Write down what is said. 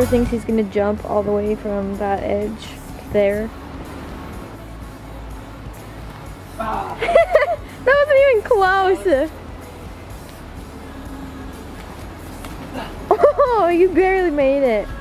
Parker thinks he's gonna jump all the way from that edge to there. That wasn't even close. Oh, you barely made it.